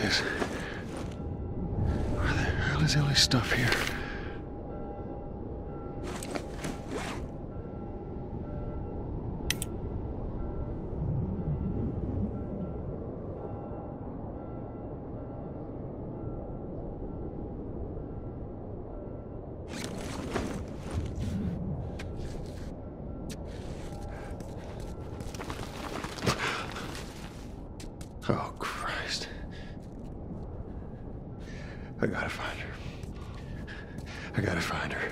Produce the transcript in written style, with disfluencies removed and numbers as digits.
is. Where the hell is Ellie's stuff here? Oh, Christ. I gotta find her. I gotta find her.